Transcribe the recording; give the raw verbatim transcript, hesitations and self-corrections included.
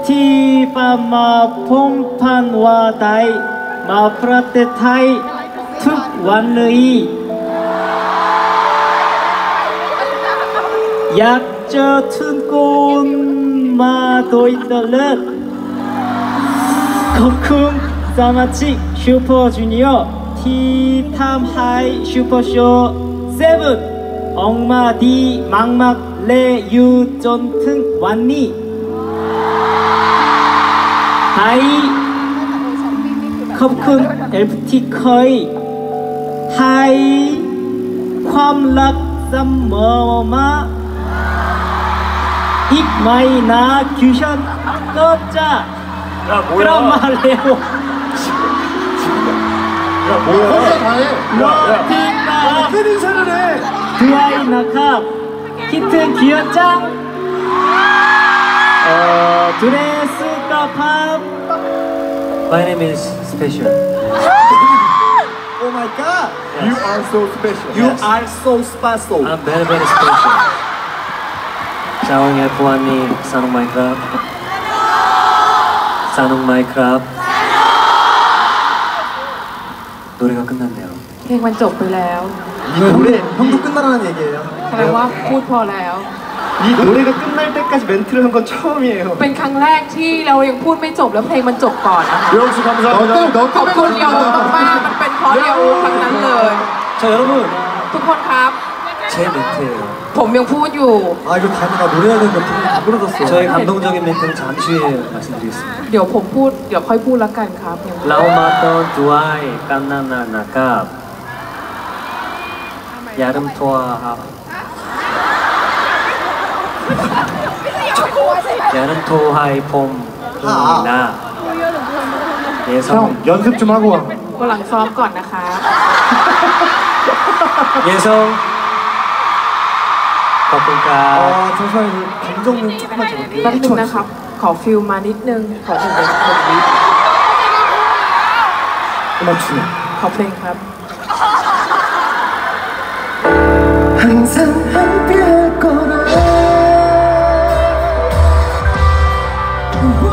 ที่มามาพงพันวาไดมาประเทศไทยทุกวันเลยอยากเจอทุกคนมาโดยตลอดขอบคุณสมาชิกซูเปอร์จูเนียร์ที่ทำให้ซูเปอร์โชว์เซเว่นออกมาดีมากๆและอยู่จนถึงวันนี้ให้ขอบคุณเอฟที่เคยให้ความรักเสมอมาอีกไม่นานคิวชั่นก็จะกลับมาเร็วรอที่มาด้วยนะครับคิดถึงคิวจังดูแลสุขภาพ My name is Special. Oh my God! Yes. You are so special. You yes. are so special. I'm very very special. 자왕의 보안이 사는 마이크랍. 사는 마이크랍. 노래가 끝났네요. เพลงมันจบไปแล้ว 이 노래 형도 끝나라는 얘기예요. แสดงว่าพูดพอแล้ว 이 노래가 끝날 때까지 멘트를 한 건 처음이에요. เป็นครั้งแรกที่เรายังพูดไม่จบแล้วเพลงมันจบก่อนนะคะ 여러분 감사합니다. ขอบคุณโยมากๆมันเป็นเพราะโยครั้งนั้นเลย 자 여러분 ทุกคนครับ 제 멘트예요. ผมยังพูดอยู่ 아 이거 다니가 노래해야 되는데 다 부러졌어요. 저의 감동적인 멘트는 잠시 후에 말씀드리겠습니다. เดี๋ยวผมพูดเดี๋ยวค่อยพูดแล้วกันครับ 라오마던 두아이 깐나나나갑 야름토아하 야름토하이 폼이나 예성 형 연습 좀 하고 와. ก็หลังซ้อมก่อนนะคะ 예성 거꾸까 아 잠시만요. 감정은 조금만 잡을게요. แป๊บนึงนะครับ ขอฟิลมานิดนึง ขอหนึ่งเป็นคนวิ 음악 주네. ขอเพลงครับ 항상 함께할 거라.